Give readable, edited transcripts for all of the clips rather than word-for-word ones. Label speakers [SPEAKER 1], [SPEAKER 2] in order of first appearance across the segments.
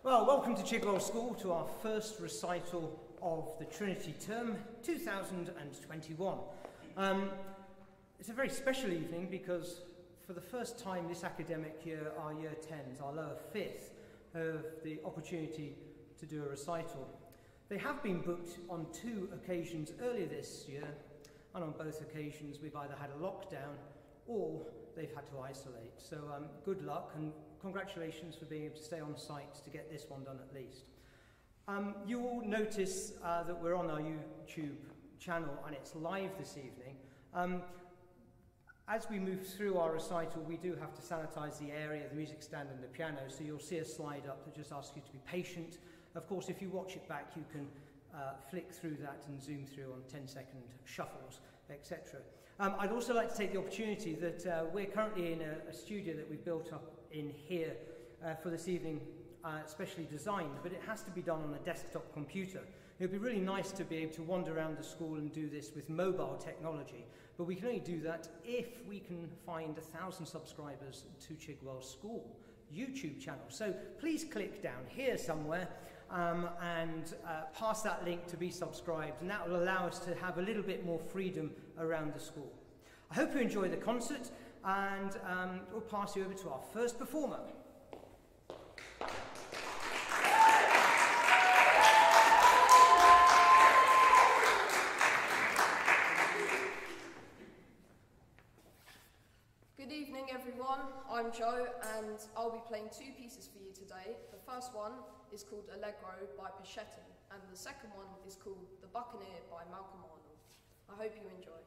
[SPEAKER 1] Well, welcome to Chigwell School, to our first recital of the Trinity term 2021. It's a very special evening because for the first time this academic year, our Year 10s, our lower fifth, have the opportunity to do a recital. They have been booked on 2 occasions earlier this year, and on both occasions we've either had a lockdown or they've had to isolate. So good luck and congratulations for being able to stay on site to get this one done at least. You will notice that we're on our YouTube channel and it's live this evening. As we move through our recital, we do have to sanitize the area, the music stand and the piano, so you'll see a slide up that just asks you to be patient. Of course, if you watch it back, you can flick through that and zoom through on 10-second shuffles, etc. I'd also like to take the opportunity that we're currently in a studio that we've built up in here for this evening, specially designed, but it has to be done on a desktop computer. It would be really nice to be able to wander around the school and do this with mobile technology, but we can only do that if we can find 1,000 subscribers to Chigwell School YouTube channel. So please click down here somewhere and pass that link to be subscribed, and that will allow us to have a little bit more freedom around the school. I hope you enjoy the concert, and we'll pass you over to our first performer.
[SPEAKER 2] Good evening everyone, I'm Joe and I'll be playing 2 pieces for you today. The first one is called Allegro by Pachetti and the second one is called The Buccaneer by Malcolm Arnold. I hope you enjoy.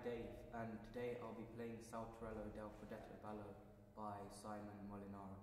[SPEAKER 3] Dave, and today I'll be playing Saltarello del Progetto Ballo by Simon Molinaro.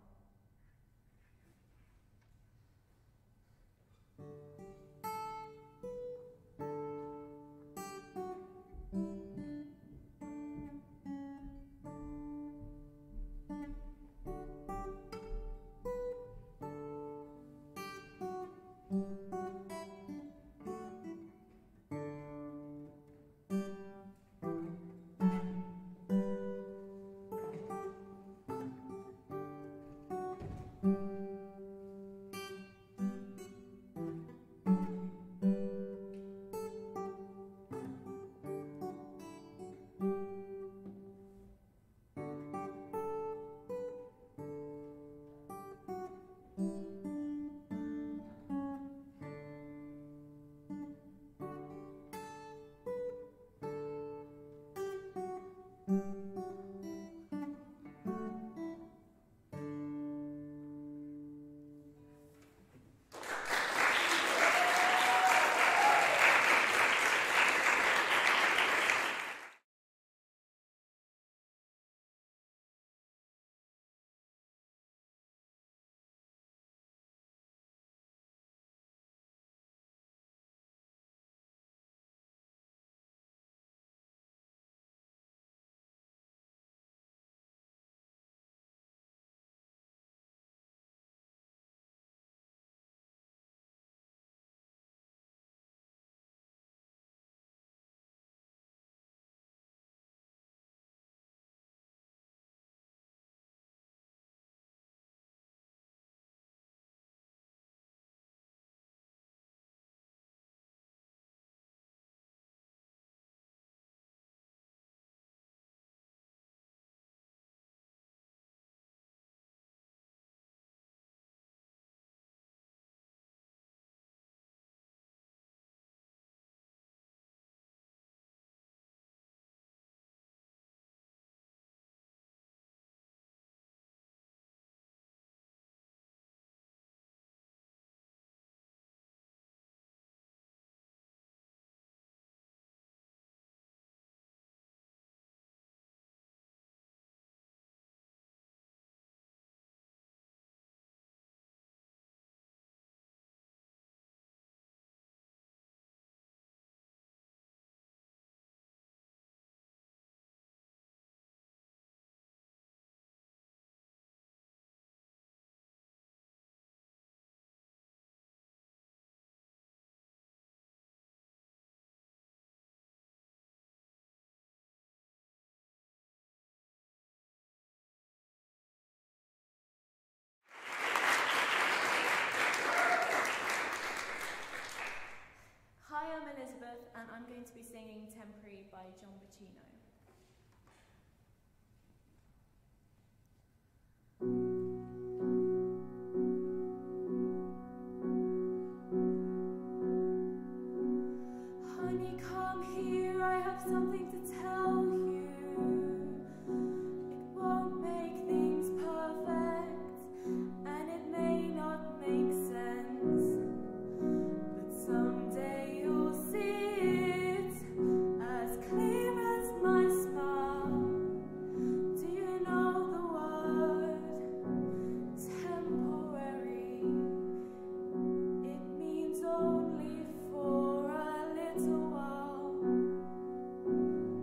[SPEAKER 4] Hi, I'm Elizabeth, and I'm going to be singing Temporary by John Bacino. Honey, come here, I have something to tell you. It won't make things perfect, and it may not make sense, but someday you'll see it as clear as my smile. Do you know the word temporary? It means only for a little while.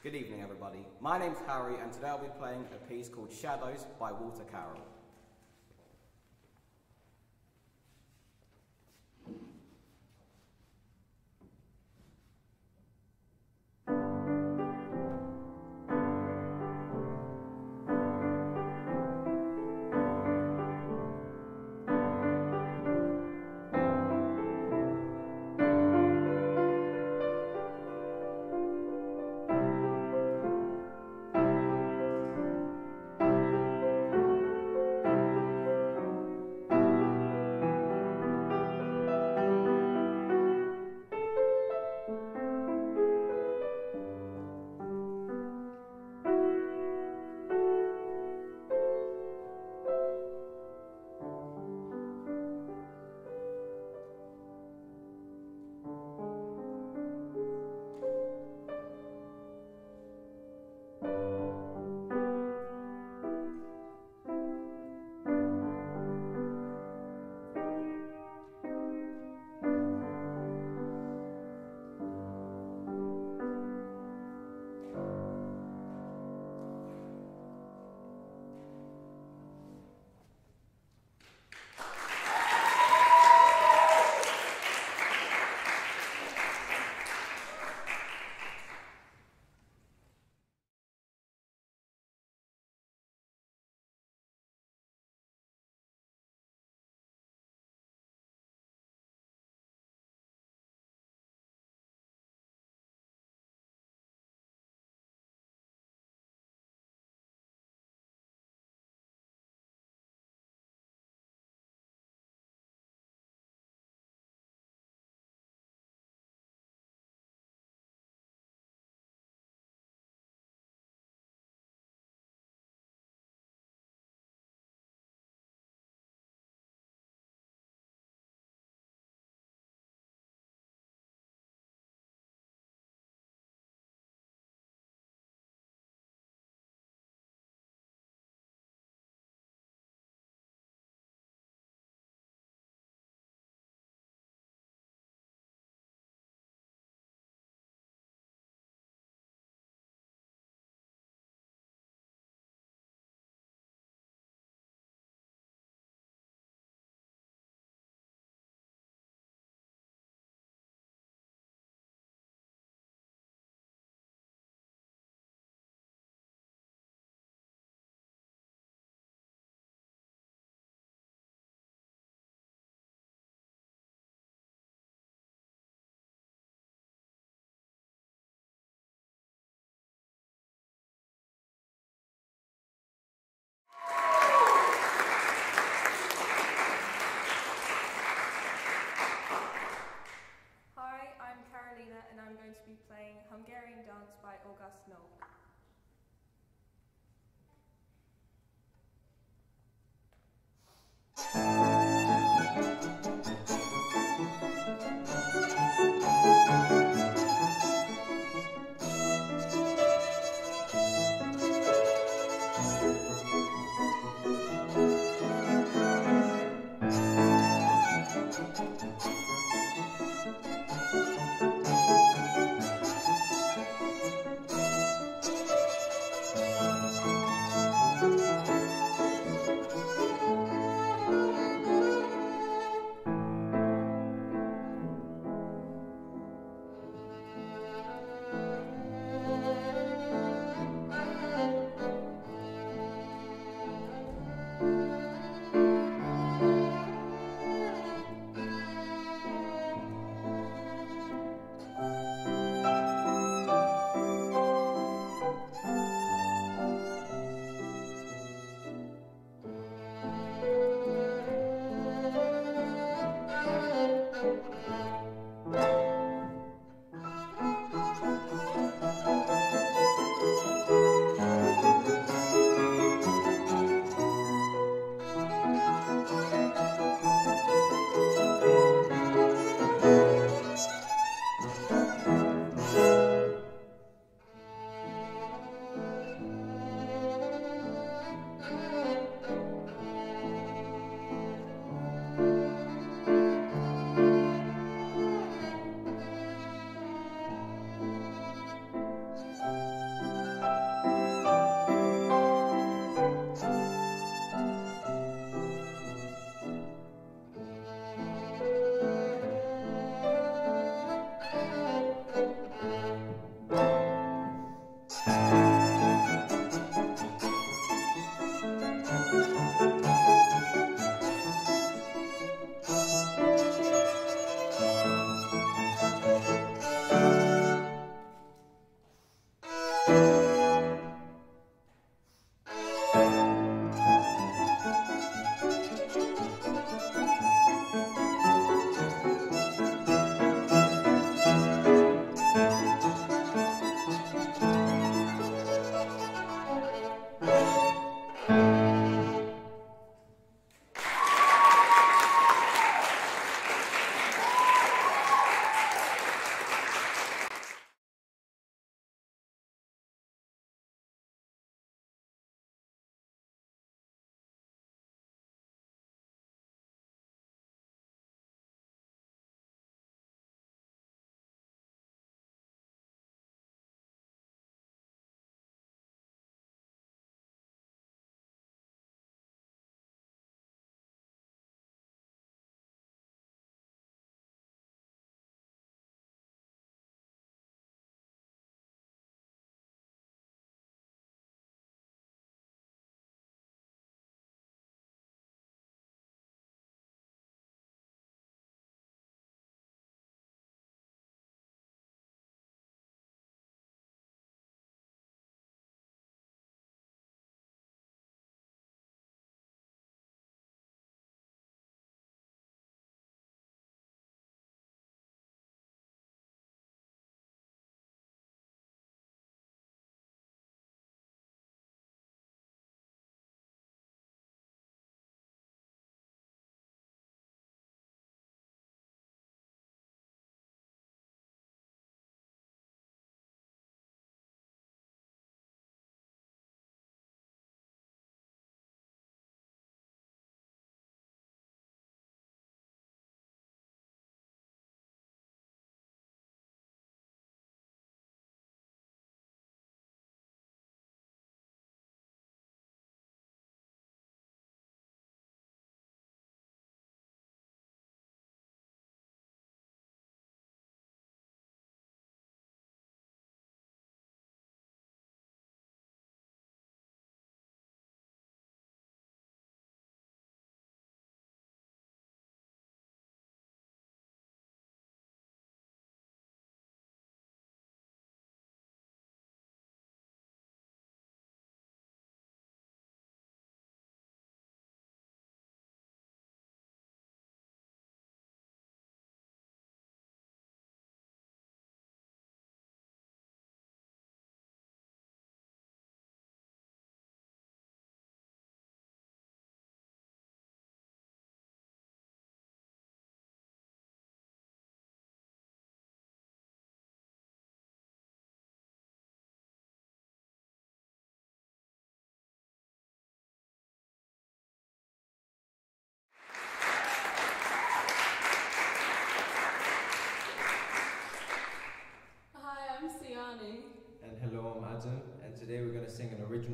[SPEAKER 5] Good evening, everybody. My name's Harry, and today I'll be playing a piece called Shadows by Walter Carroll.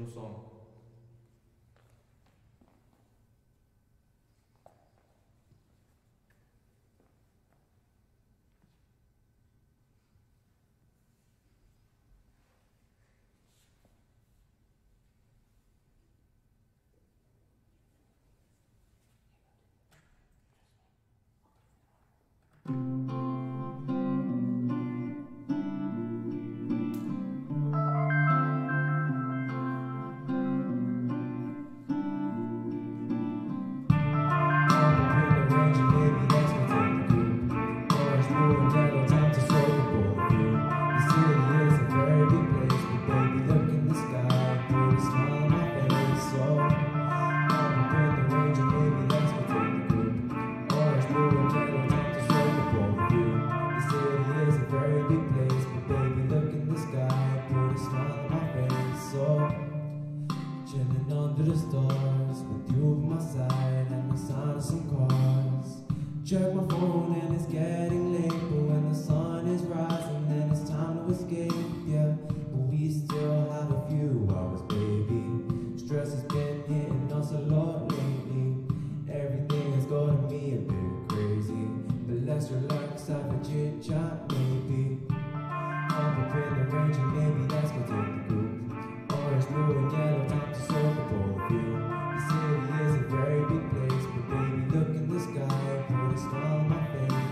[SPEAKER 6] original song.
[SPEAKER 7] Check my phone and it's getting late, but when the sun is rising then it's time to escape, yeah. But we still have a few hours, baby. Stress has been hitting us a lot lately. Everything has gotten me a bit crazy, but let's relax, have a chit chat maybe. Up in the range and maybe let's go take the coupe. Orange, blue and yellow, time to soak up all the view. The city is a very big place, but baby look in the sky, put a smile on my face.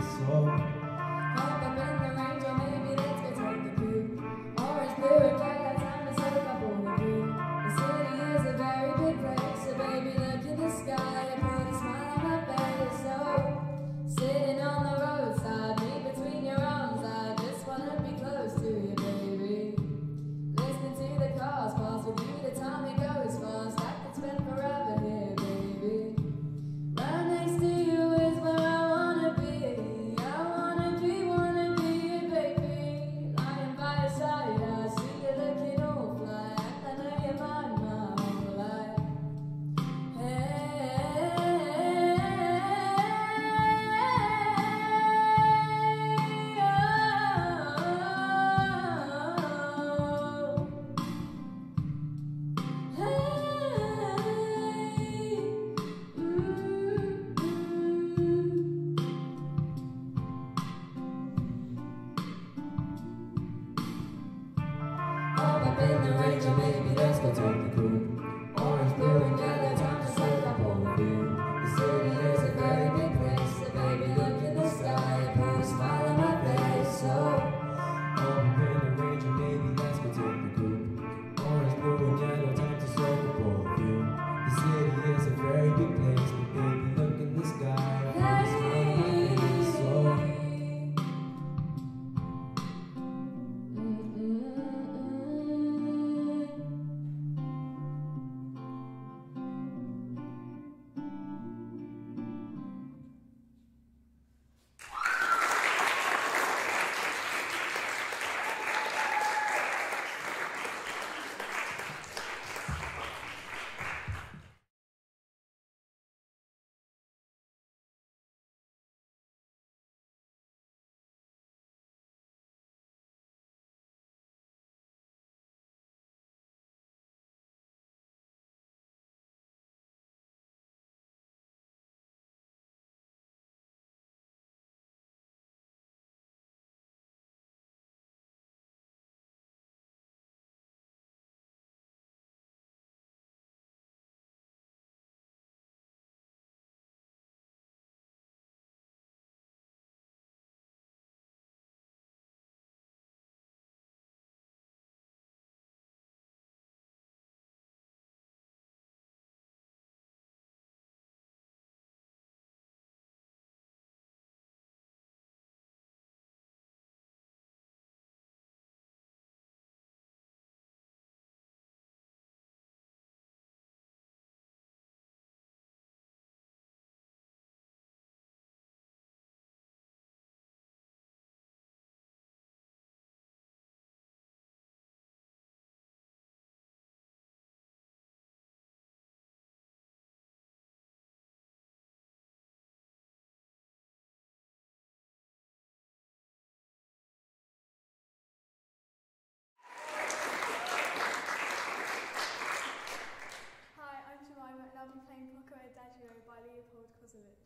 [SPEAKER 6] Adagio by Leopold Kozelich.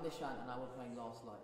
[SPEAKER 8] Nishan and I were playing Last Light.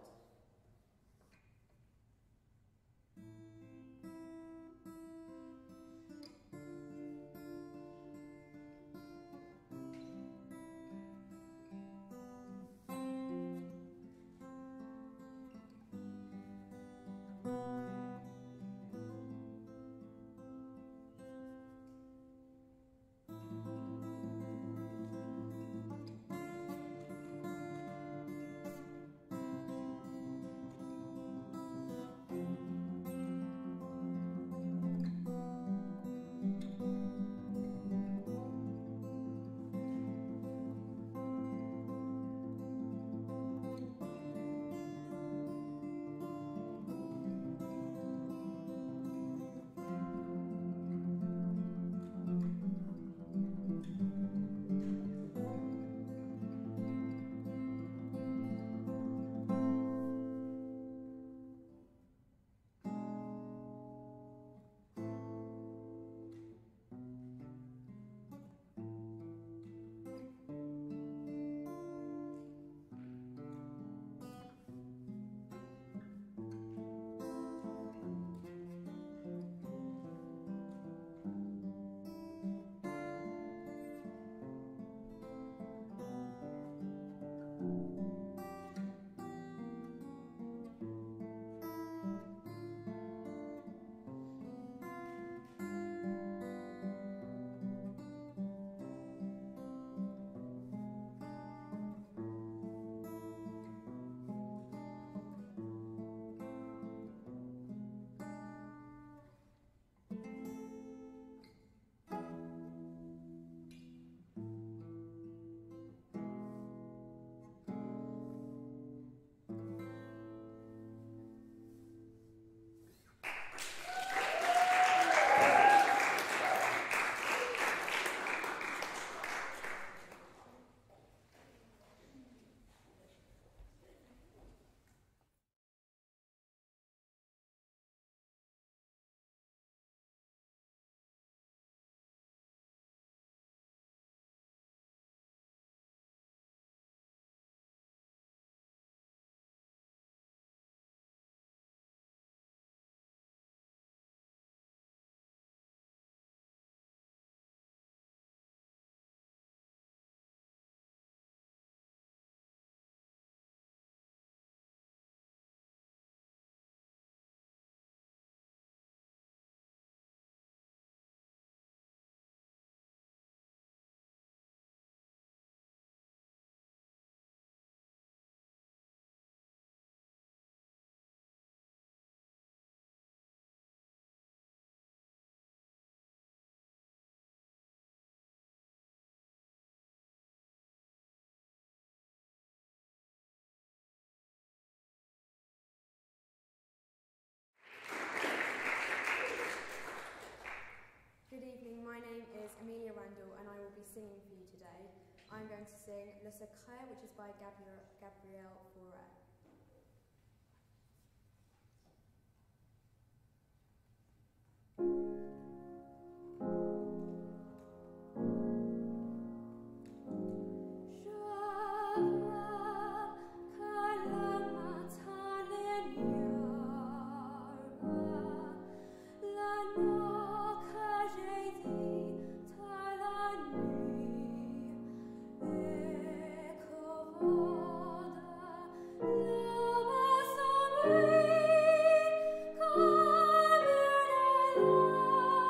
[SPEAKER 6] Good evening, my name is Amelia Randall and I will be singing for you today. I'm going to sing Le Secret, which is by Gabrielle Fauré.
[SPEAKER 4] Come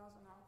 [SPEAKER 2] Nase auf.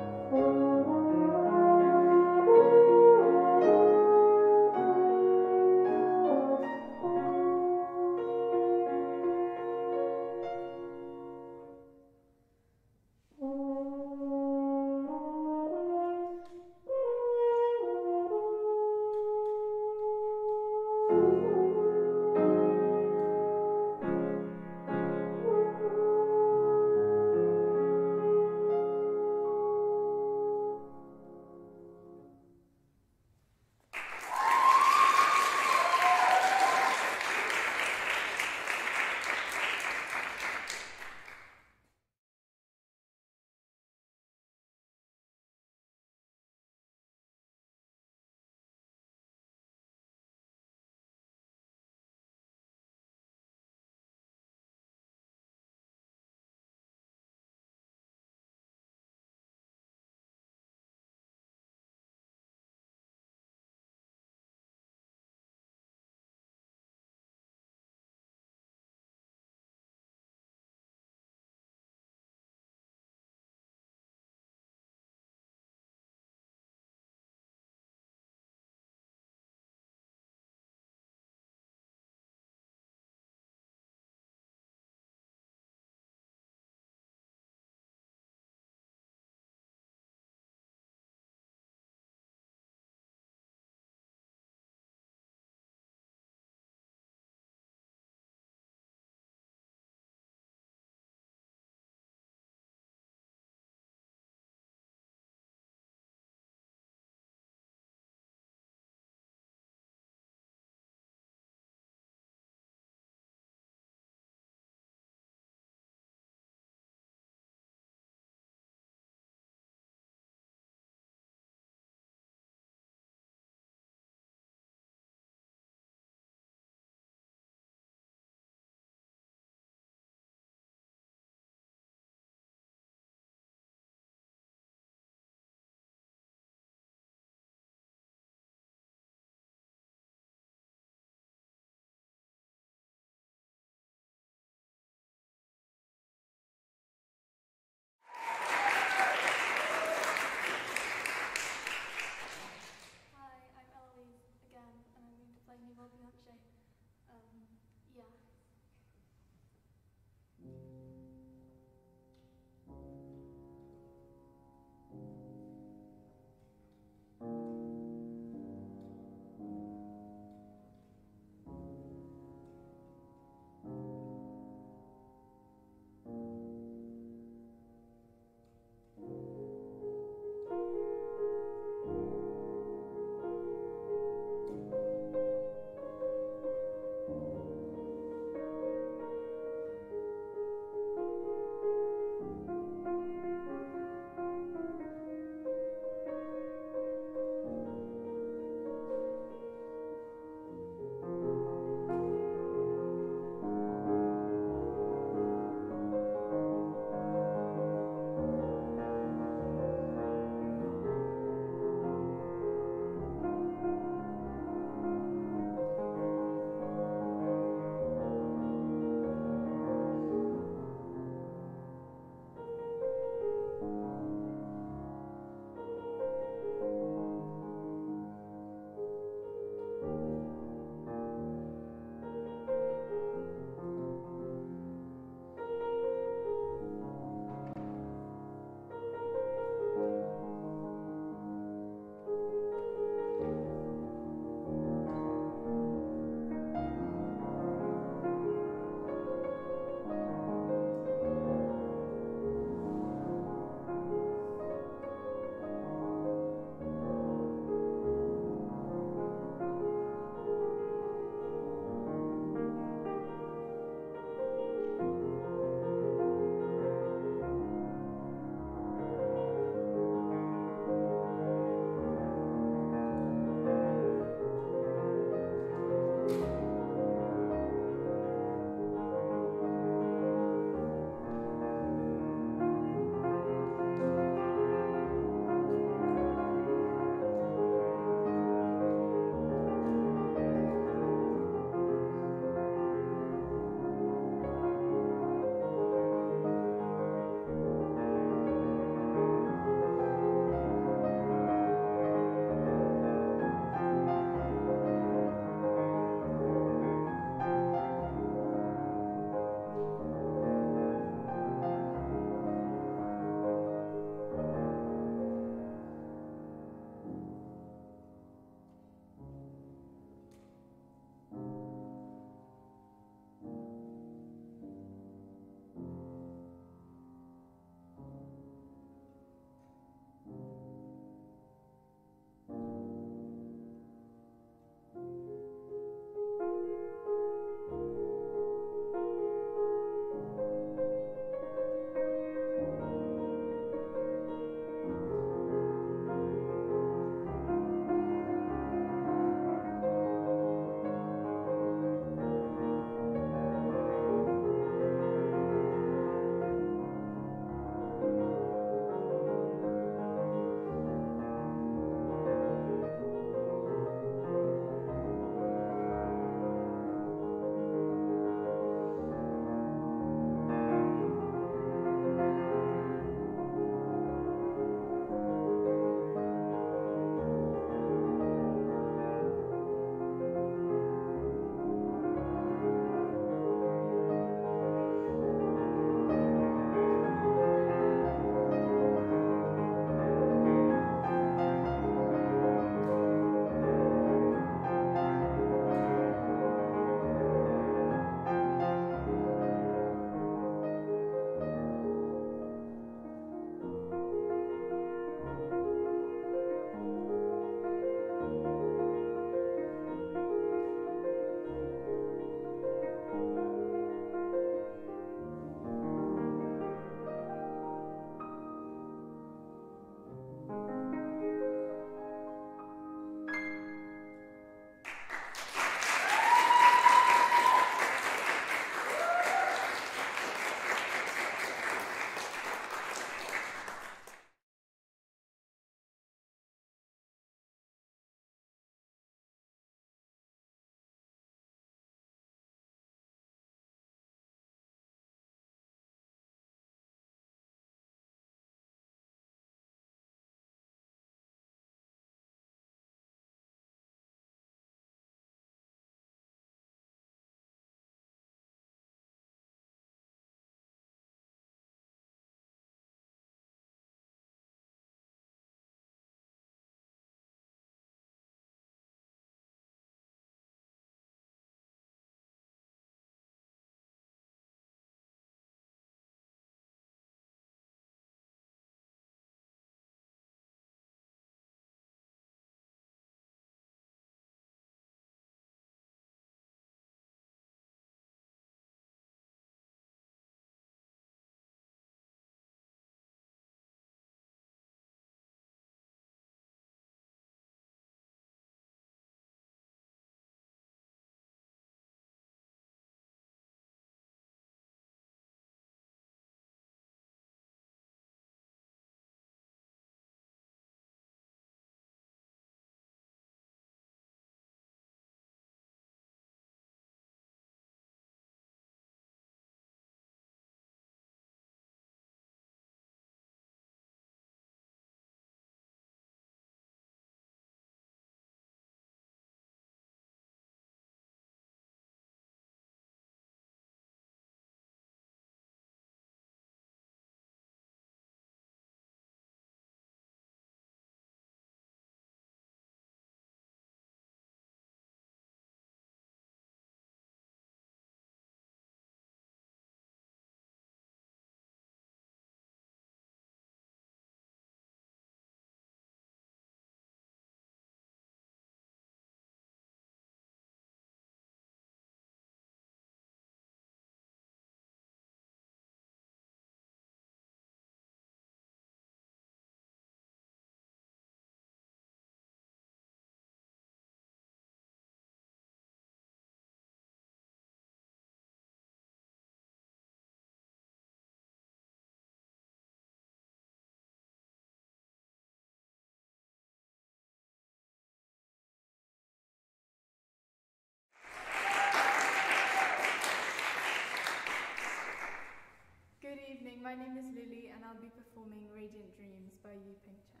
[SPEAKER 8] my name is Lily and I'll be performing Radiant Dreams by Yu Ping Chen.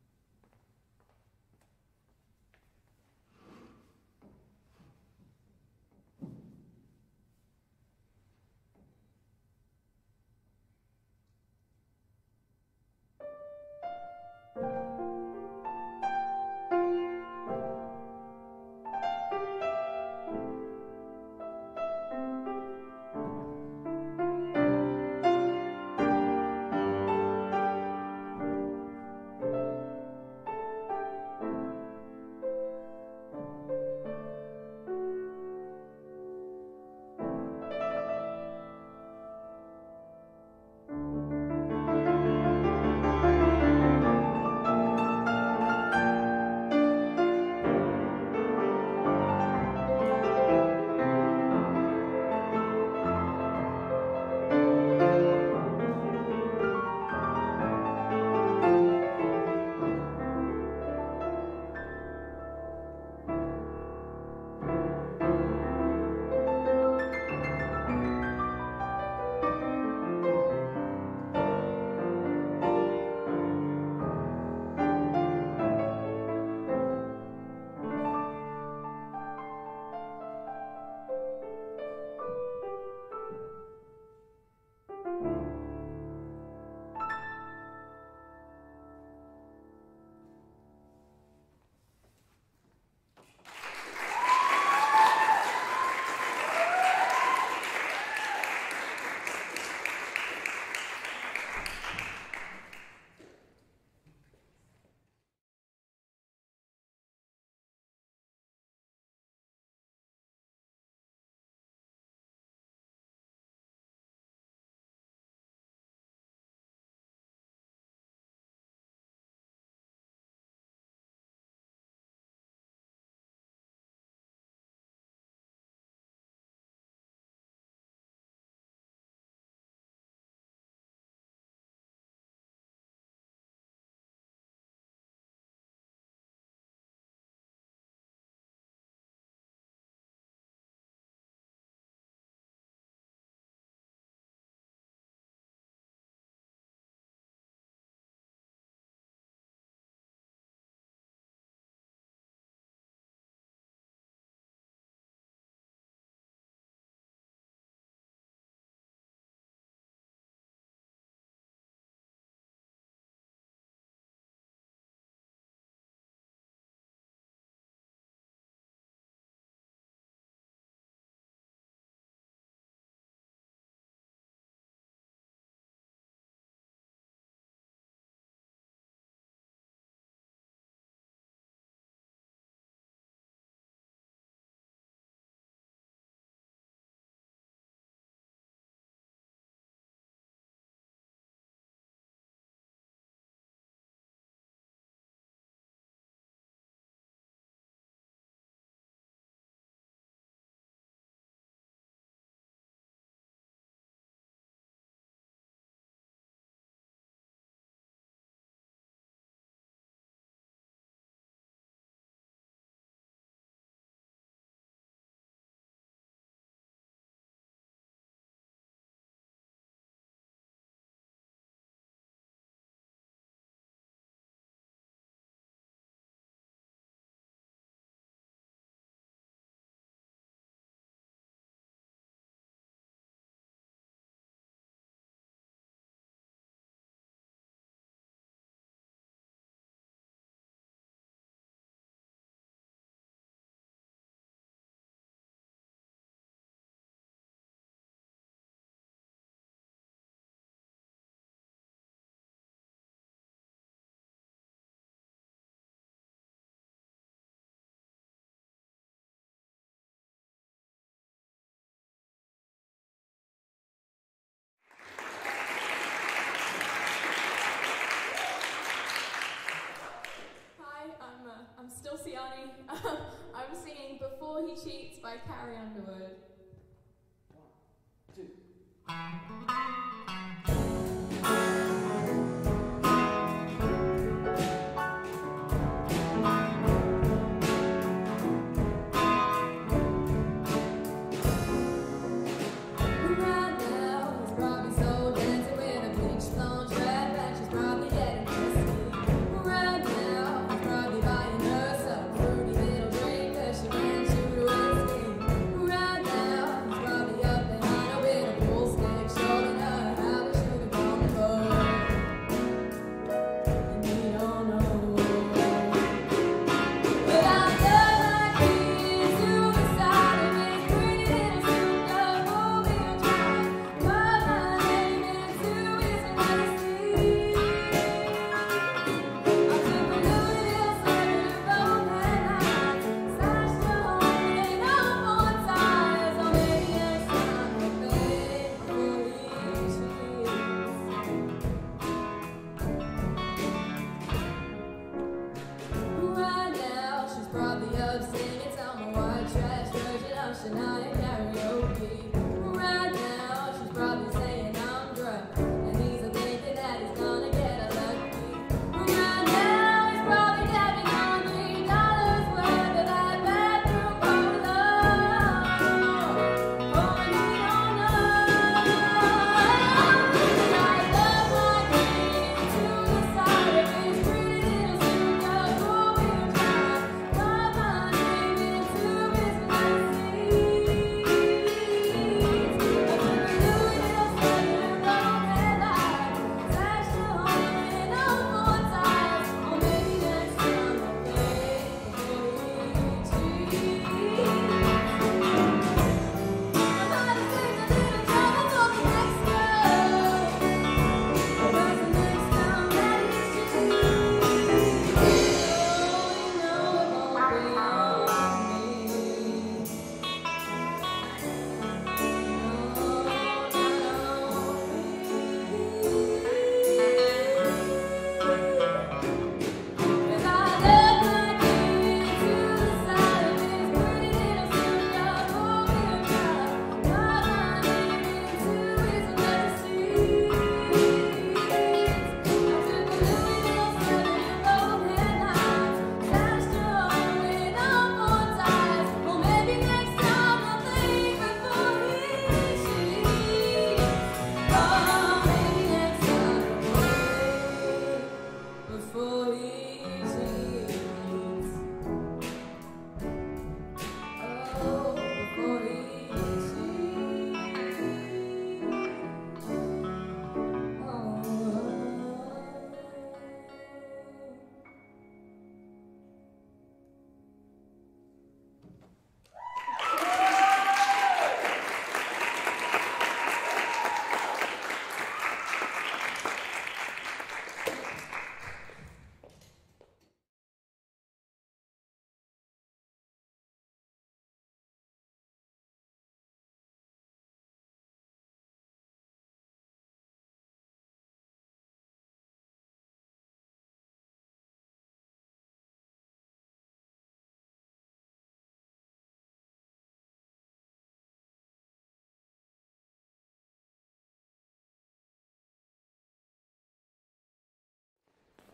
[SPEAKER 9] I'm still Siani. I'm singing Before He Cheats by Carrie Underwood.
[SPEAKER 10] 1, 2.
[SPEAKER 9] Right now, he's probably so dancing with a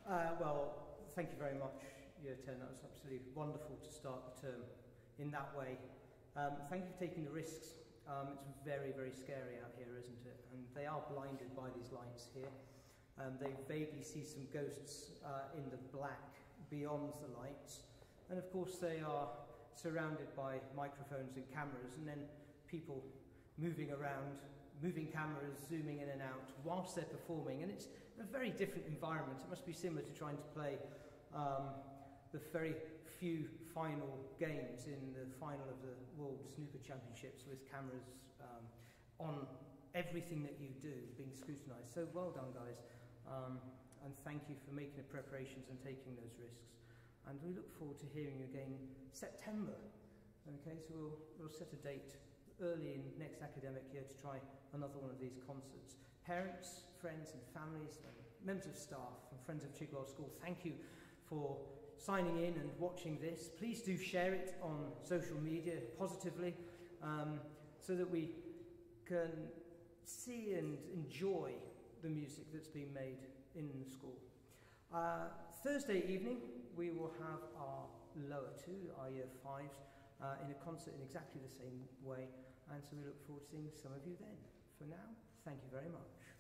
[SPEAKER 1] Well, thank you very much, Year 10. That was absolutely wonderful to start the term in that way. Thank you for taking the risks. It's very, very scary out here, isn't it? And they are blinded by these lights here. They vaguely see some ghosts in the black beyond the lights. And of course they are surrounded by microphones and cameras, and then people moving around, moving cameras, zooming in and out whilst they're performing. And it's a very different environment. It must be similar to trying to play the very few final games in the final of the World Snooker Championships with cameras on everything that you do being scrutinised. So well done, guys. And thank you for making the preparations and taking those risks. And we look forward to hearing you again September. Okay, so we'll set a date early in next academic year to try another one of these concerts. Parents, friends and families, and members of staff and friends of Chigwell School, thank you for signing in and watching this. Please do share it on social media positively so that we can see and enjoy the music that's being made in the school. Thursday evening we will have our lower two, our year 5s, in a concert in exactly the same way, and so we look forward to seeing some of you then. For now, thank you very much.